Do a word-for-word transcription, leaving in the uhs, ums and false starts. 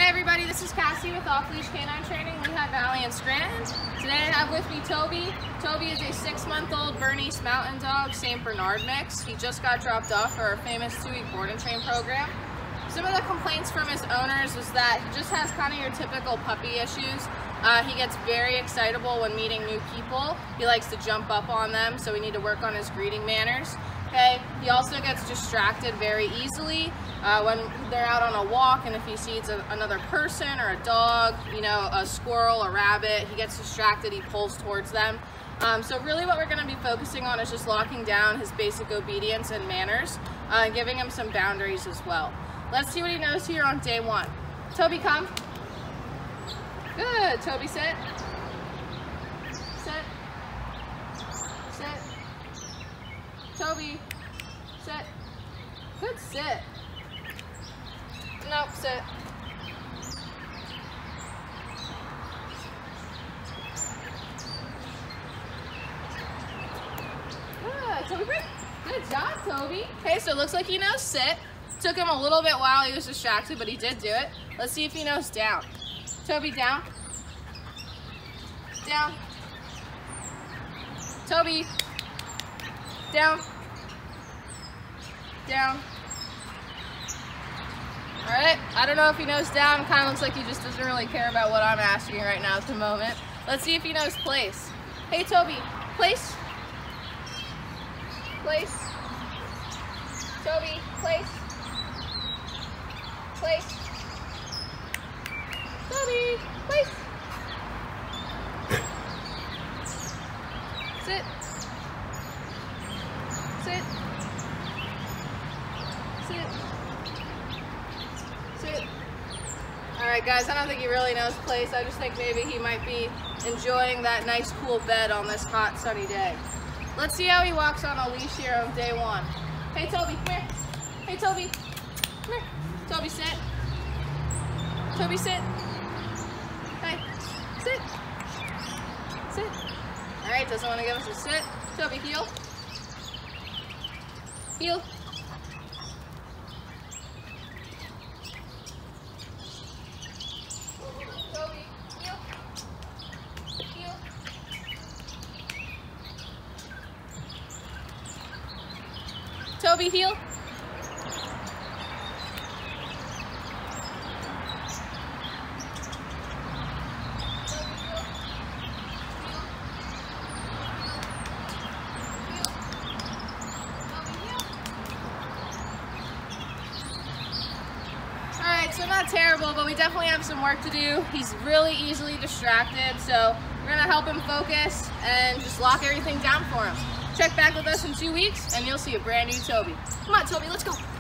everybody, this is Cassie with Off Leash Canine Training, Lehigh Valley and Scranton. Today I have with me Toby. Toby is a six-month-old Bernese Mountain Dog, Saint Bernard mix. He just got dropped off for our famous two-week board and train program. Some of the complaints from his owners was that he just has kind of your typical puppy issues. Uh, he gets very excitable when meeting new people. He likes to jump up on them, so we need to work on his greeting manners. Okay. He also gets distracted very easily uh, when they're out on a walk, and if he sees a, another person or a dog, you know, a squirrel, a rabbit, he gets distracted, he pulls towards them. Um, so really what we're going to be focusing on is just locking down his basic obedience and manners, uh, and giving him some boundaries as well. Let's see what he knows here on day one. Toby, come. Good. Toby, sit. Sit. Sit. Toby, sit. Good sit. Nope, sit. Good. Toby, break. Good job, Toby. Okay, so it looks like he knows sit. Took him a little bit while he was distracted, but he did do it. Let's see if he knows down. Toby, down. Down. Toby. Down. Down. All right, I don't know if he knows down. Kind of looks like he just doesn't really care about what I'm asking right now at the moment. Let's see if he knows place. Hey, Toby, place. Place. Toby, place. Place. Toby, place. Sit. Sit. Sit. Sit. Alright guys, I don't think he really knows place. I just think maybe he might be enjoying that nice cool bed on this hot sunny day. Let's see how he walks on a leash here on day one. Hey Toby, come here. Hey Toby, come here. Toby, sit. Toby, sit. Hey, sit. Sit. Alright, doesn't want to give us a sit. Toby, heel. Heel. Toby, heel. Heel. Toby, heel. So not terrible, but we definitely have some work to do. He's really easily distracted, so we're gonna help him focus and just lock everything down for him. Check back with us in two weeks and you'll see a brand new Toby. Come on, Toby, let's go.